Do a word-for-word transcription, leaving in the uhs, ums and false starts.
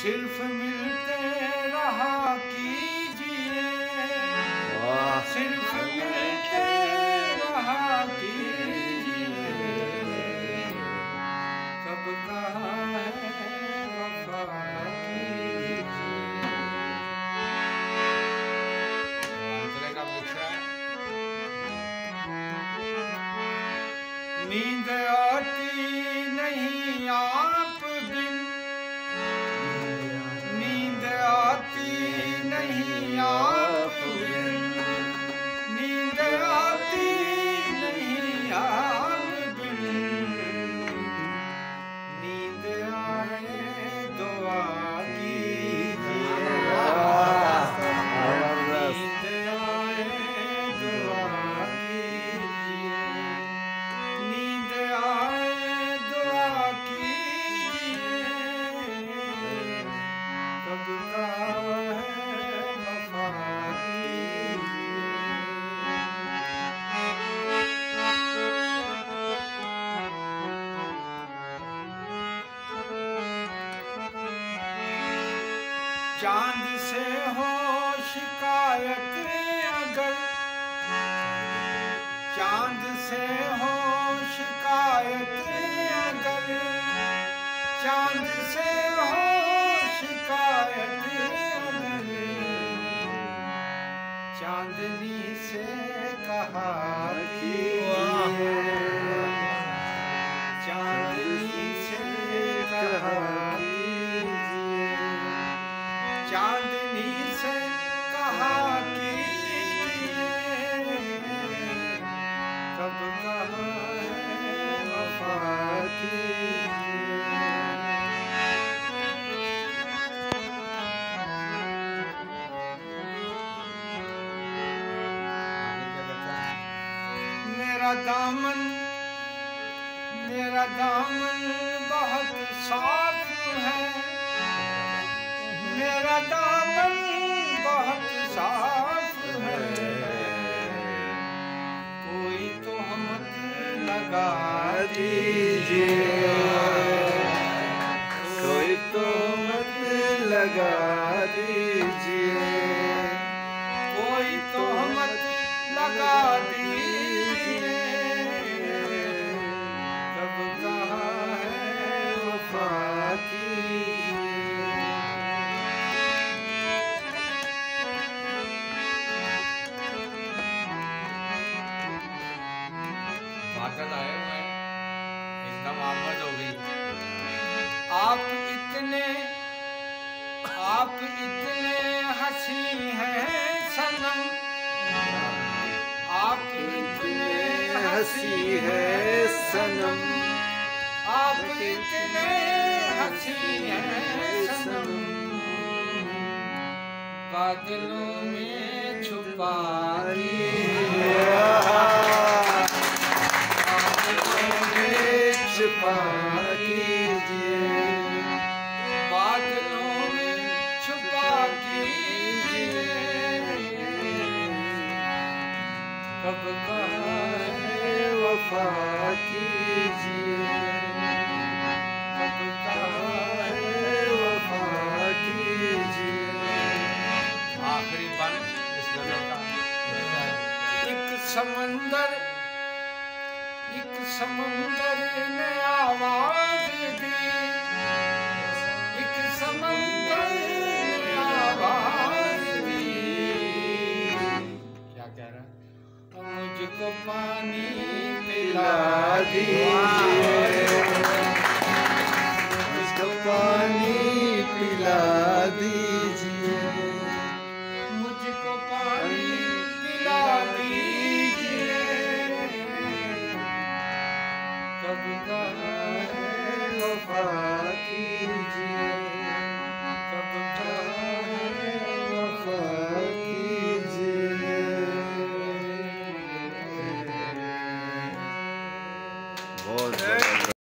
सिर्फ मिलते रहा कीजिए, सिर्फ मिलते रहा कीजिए, कब कहा है वफा कीजिए। नींद आती नहीं आप बिन, नींद आती नहीं आप बिन, नींद आती नहीं आप बिन, नींद आए दुआ कीजिए, नींद आए दुआ कीजिए, नींद आए दुआ कीजिए, कब का है वफा कीजिए। चांद से हो शिकायत अगर, चांद से हो शिकायत अगर, चांद से हो शिकायत अगर, चांदनी से कहा कीजिए, चांदनी से कहा कीजिए, चांदनी से कहा कीजिए, कब कहा है वफा कीजिए। मेरा दामन, मेरा दामन बहुत साफ है, मेरा दामन बहुत साफ है, कोई तोहमत लगा दीजिए, कोई तोहमत लगा दीजिए, कोई तोहमत लगा दीजिए, कब कहा है वफा कीजिए। बादल आए हुए हैं, एकदम आमद हो गई। आप इतने, आप इतने हंसी हैं सनम, आप इतने हंसी हैं सनम, आप इतने हंसी हैं सनम, बादलों में छुपा लीजिए, छुपा कीजिए, बादलों में छुपा कीजिए, कब कहा है वफा कीजिए, कब कहा है वफा कीजिए। आखिरी बन इस गजल का। एक समंदर, एक समंदर ने आवाज दी, एक समंदर ने आवाज दी, क्या कह रहा है? मुझको पानी पिला दीजिए, मुझको पानी पिला दीजिए,